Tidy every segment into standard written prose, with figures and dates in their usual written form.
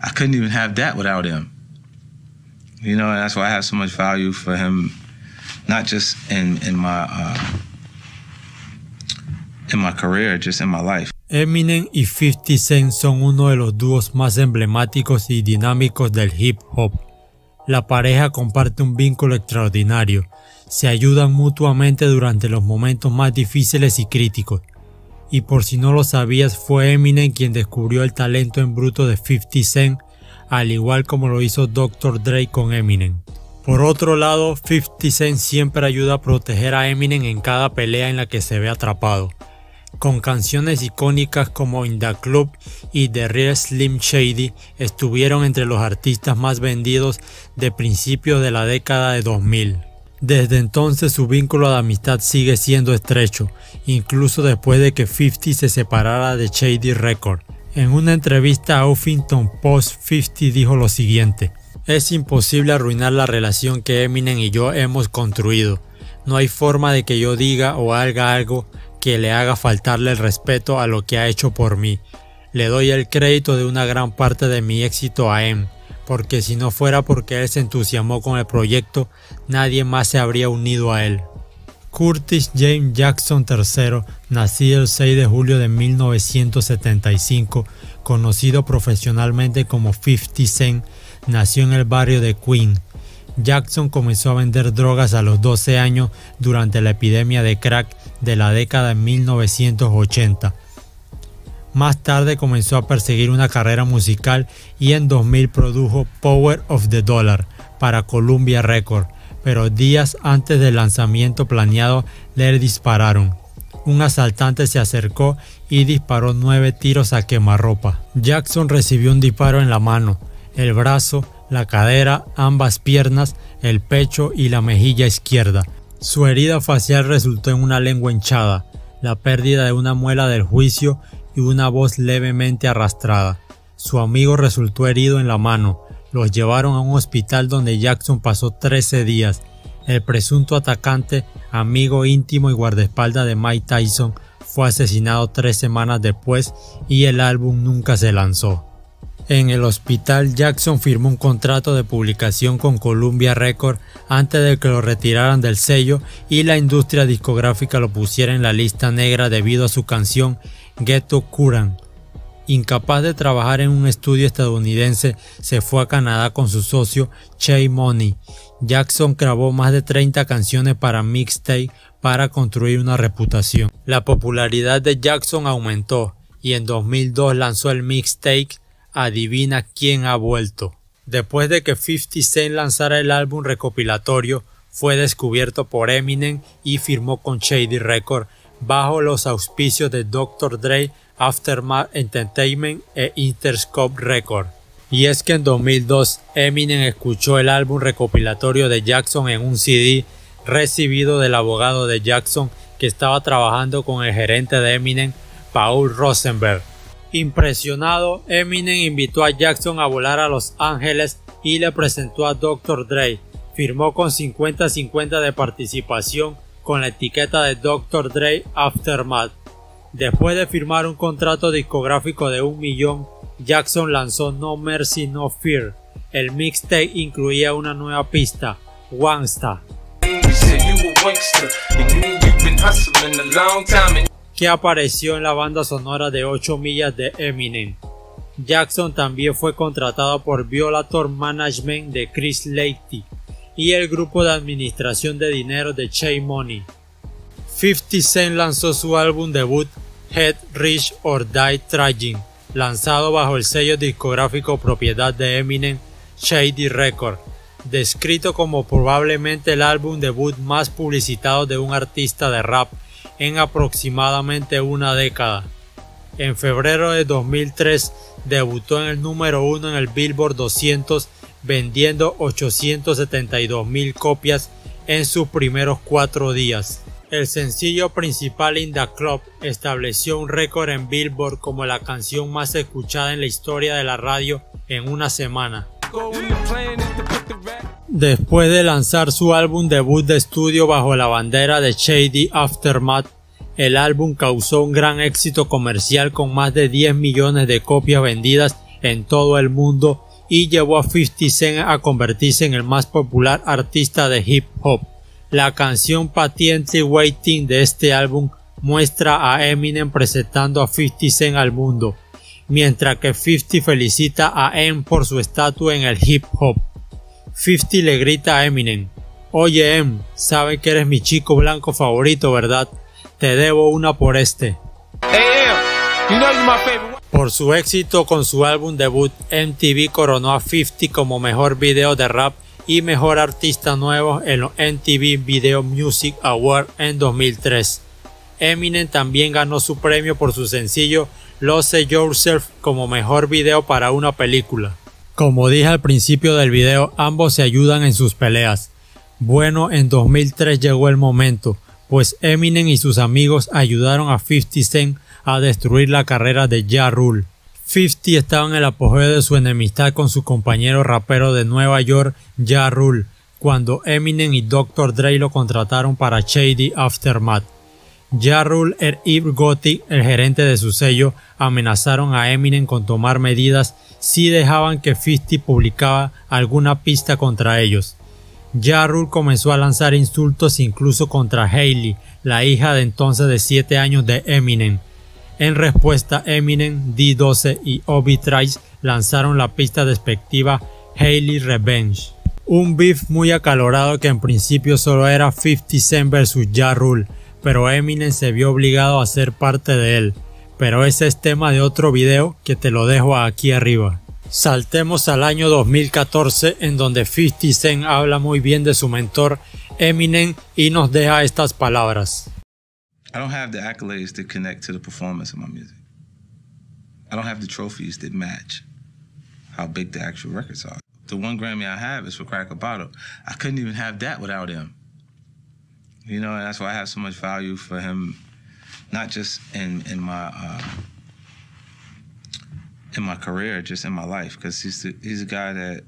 I couldn't even have that without him. You know, and that's why I have so much value for him, not just in my career, just in my life. Eminem y 50 Cent son uno de los dúos más emblemáticos y dinámicos del hip hop. La pareja comparte un vínculo extraordinario, se ayudan mutuamente durante los momentos más difíciles y críticos. Y por si no lo sabías, fue Eminem quien descubrió el talento en bruto de 50 Cent, al igual como lo hizo Dr. Dre con Eminem. Por otro lado, 50 Cent siempre ayuda a proteger a Eminem en cada pelea en la que se ve atrapado, con canciones icónicas como In the Club y The Real Slim Shady. Estuvieron entre los artistas más vendidos de principios de la década de 2000. Desde entonces su vínculo de amistad sigue siendo estrecho, incluso después de que 50 se separara de Shady Records. En una entrevista a Huffington Post, 50 dijo lo siguiente: "Es imposible arruinar la relación que Eminem y yo hemos construido. No hay forma de que yo diga o haga algo que le haga faltarle el respeto a lo que ha hecho por mí. Le doy el crédito de una gran parte de mi éxito a Em, porque si no fuera porque él se entusiasmó con el proyecto, nadie más se habría unido a él". Curtis James Jackson III, nacido el 6 de julio de 1975, conocido profesionalmente como 50 Cent, nació en el barrio de Queens. Jackson comenzó a vender drogas a los 12 años durante la epidemia de crack de la década de 1980. Más tarde comenzó a perseguir una carrera musical y en 2000 produjo Power of the Dollar para Columbia Records, pero días antes del lanzamiento planeado le dispararon. Un asaltante se acercó y disparó 9 tiros a quemarropa. Jackson recibió un disparo en la mano, el brazo, la cadera, ambas piernas, el pecho y la mejilla izquierda. Su herida facial resultó en una lengua hinchada, la pérdida de una muela del juicio y una voz levemente arrastrada. Su amigo resultó herido en la mano. Los llevaron a un hospital donde Jackson pasó 13 días. El presunto atacante, amigo íntimo y guardaespaldas de Mike Tyson, fue asesinado 3 semanas después y el álbum nunca se lanzó. En el hospital, Jackson firmó un contrato de publicación con Columbia Records antes de que lo retiraran del sello y la industria discográfica lo pusiera en la lista negra debido a su canción Ghetto Current. Incapaz de trabajar en un estudio estadounidense, se fue a Canadá con su socio Che Money. Jackson grabó más de 30 canciones para mixtape para construir una reputación. La popularidad de Jackson aumentó y en 2002 lanzó el mixtape Adivina quién ha vuelto. Después de que 50 Cent lanzara el álbum recopilatorio, fue descubierto por Eminem y firmó con Shady Records bajo los auspicios de Dr. Dre, Aftermath Entertainment e Interscope Records. Y es que en 2002 Eminem escuchó el álbum recopilatorio de Jackson en un CD recibido del abogado de Jackson que estaba trabajando con el gerente de Eminem, Paul Rosenberg. Impresionado, Eminem invitó a Jackson a volar a Los Ángeles y le presentó a Dr. Dre. Firmó con 50-50 de participación con la etiqueta de Dr. Dre Aftermath. Después de firmar un contrato discográfico de $1 millón, Jackson lanzó No Mercy No Fear. El mixtape incluía una nueva pista, Wangsta, que apareció en la banda sonora de 8 millas de Eminem. Jackson también fue contratado por Violator Management de Chris Lighty y el grupo de administración de dinero de Che Money. 50 Cent lanzó su álbum debut Head Rich or Die Trying, lanzado bajo el sello discográfico propiedad de Eminem, Shady Records, descrito como probablemente el álbum debut más publicitado de un artista de rap en aproximadamente una década. En febrero de 2003 debutó en el número 1 en el Billboard 200 vendiendo 872,000 copias en sus primeros 4 días. El sencillo principal In the Club estableció un récord en Billboard como la canción más escuchada en la historia de la radio en una semana. Después de lanzar su álbum debut de estudio bajo la bandera de Shady Aftermath, el álbum causó un gran éxito comercial con más de 10 millones de copias vendidas en todo el mundo y llevó a 50 Cent a convertirse en el más popular artista de hip hop. La canción Patiently Waiting de este álbum muestra a Eminem presentando a 50 Cent al mundo, mientras que 50 felicita a M por su estatus en el hip hop. 50 le grita a Eminem: "Oye M, sabe que eres mi chico blanco favorito, ¿verdad? Te debo una por este". Por su éxito con su álbum debut, MTV coronó a 50 como mejor video de rap y mejor artista nuevo en los MTV Video Music Awards en 2003. Eminem también ganó su premio por su sencillo Lose Yourself como mejor video para una película. Como dije al principio del video, ambos se ayudan en sus peleas. Bueno, en 2003 llegó el momento, pues Eminem y sus amigos ayudaron a 50 Cent a destruir la carrera de Ja Rule. 50 estaba en el apogeo de su enemistad con su compañero rapero de Nueva York, Ja Rule, cuando Eminem y Dr. Dre lo contrataron para Shady Aftermath. Ja Rule y Gothic, el gerente de su sello, amenazaron a Eminem con tomar medidas si dejaban que 50 publicaba alguna pista contra ellos. Ja Rule comenzó a lanzar insultos incluso contra Hailey, la hija de entonces de 7 años de Eminem. En respuesta, Eminem, D12 y Obi Trice lanzaron la pista despectiva Hailey Revenge. Un beef muy acalorado que en principio solo era 50 Cent vs Ja Rule, pero Eminem se vio obligado a ser parte de él. Pero ese es tema de otro video que te lo dejo aquí arriba. Saltemos al año 2014, en donde 50 Cent habla muy bien de su mentor Eminem y nos deja estas palabras. I don't have the accolades that connect to the performance of my music. I don't have the trophies that match how big the actual records are. The one Grammy I have is for Crack a Bottle. I couldn't even have that without him. You know, and that's why I have so much value for him, not just in my career, just in my life, because he's a guy that,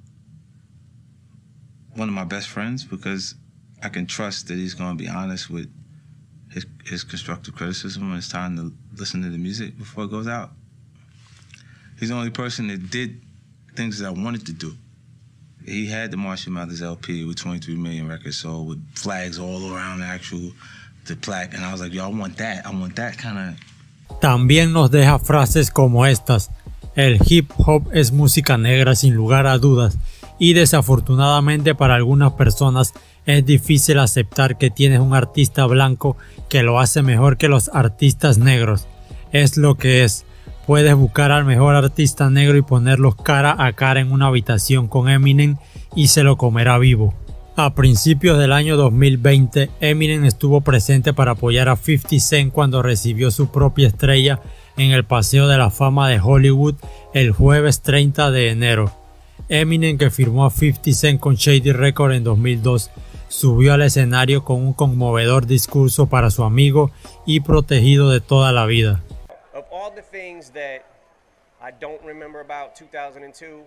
one of my best friends, because I can trust that he's going to be honest with his constructive criticism when it's time to listen to the music before it goes out. He's the only person that did things that I wanted to do. He had the Marshall Mathers LP with 23 million records sold with flags all around the plaque, and I was like, yo, I want that kind of. También nos deja frases como estas: el hip hop es música negra sin lugar a dudas, y desafortunadamente para algunas personas es difícil aceptar que tienes un artista blanco que lo hace mejor que los artistas negros. Es lo que es. Puedes buscar al mejor artista negro y ponerlos cara a cara en una habitación con Eminem y se lo comerá vivo. A principios del año 2020, Eminem estuvo presente para apoyar a 50 Cent cuando recibió su propia estrella en el Paseo de la Fama de Hollywood el jueves 30 de enero. Eminem, que firmó a 50 Cent con Shady Records en 2002, subió al escenario con un conmovedor discurso para su amigo y protegido de toda la vida. Of all the things that I don't remember about 2002,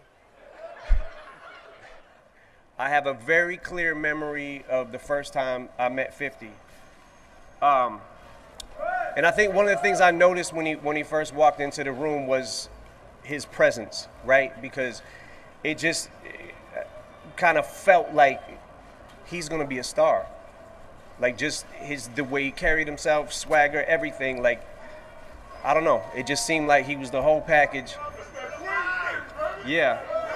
I have a very clear memory of the first time I met 50. And I think one of the things I noticed when he first walked into the room was his presence, right? Because it just kind of felt like he's gonna be a star. Like just the way he carried himself, swagger, everything, like, I don't know. It just seemed like he was the whole package. Yeah.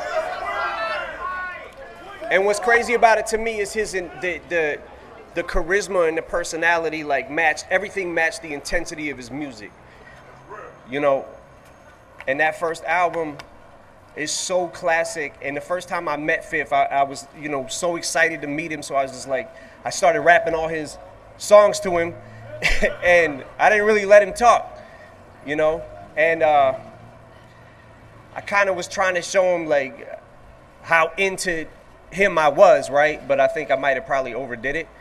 And what's crazy about it to me is the charisma and the personality, like everything matched the intensity of his music. You know, and that first album is so classic. And the first time I met Fifth, I was, you know, so excited to meet him. So I was just like, I started rapping all his songs to him and I didn't really let him talk, you know? And I kind of was trying to show him like how into him I was, right? But I think I might have probably overdid it.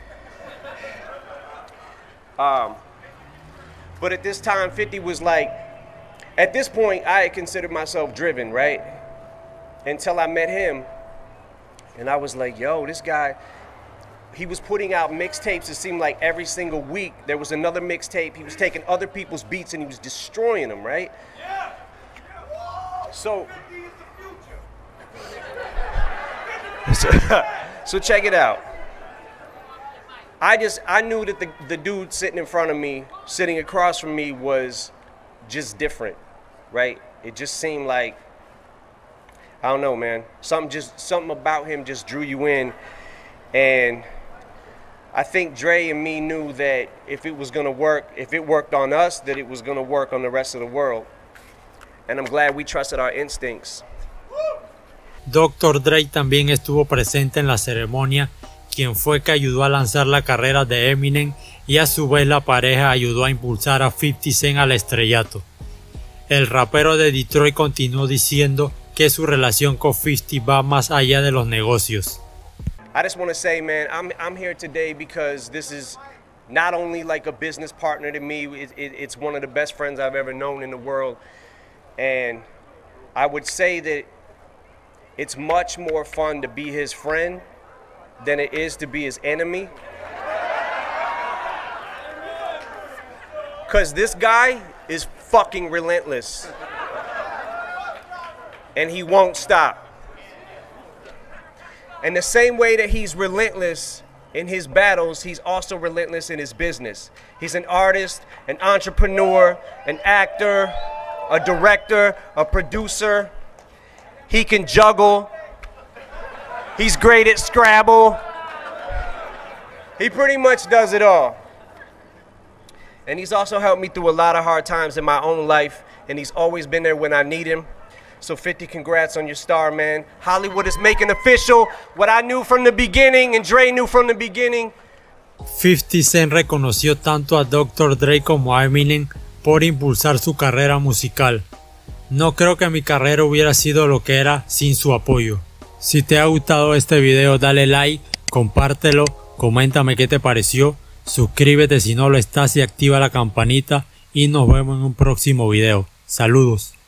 But at this time, 50 was like, at this point, I had considered myself driven, right? Until I met him, and I was like, yo, this guy, he was putting out mixtapes, it seemed like every single week. There was another mixtape. He was taking other people's beats and he was destroying them, right? So check it out. I knew that the dude sitting in front of me, sitting across from me, was just different, right? It just seemed like, I don't know, man. Something about him just drew you in, and I think Dre and me knew that if it was gonna work, if it worked on us, that it was gonna work on the rest of the world. And I'm glad we trusted our instincts. Dr. Dre también estuvo presente en la ceremonia, quien fue que ayudó a lanzar la carrera de Eminem, y a su vez la pareja ayudó a impulsar a 50 Cent al estrellato. El rapero de Detroit continuó diciendo que su relación con 50 va más allá de los negocios. I just want to say, man, I'm here today because this is not only like a business partner to me, it's one of the best friends I've ever known in the world. And I would say that it's much more fun to be his friend than it is to be his enemy. Because this guy is fucking relentless. And he won't stop. And the same way that he's relentless in his battles, he's also relentless in his business. He's an artist, an entrepreneur, an actor, a director, a producer. He can juggle. He's great at Scrabble. He pretty much does it all. And he's also helped me through a lot of hard times in my own life, and he's always been there when I need him. So 50, congrats on your star, man. Hollywood is making official what I knew from the beginning and Dre knew from the beginning. 50 Cent reconoció tanto a Dr. Dre como a Eminem por impulsar su carrera musical. No creo que mi carrera hubiera sido lo que era sin su apoyo. Si te ha gustado este video, dale like, compártelo, coméntame qué te pareció, suscríbete si no lo estás y activa la campanita, y nos vemos en un próximo video. Saludos.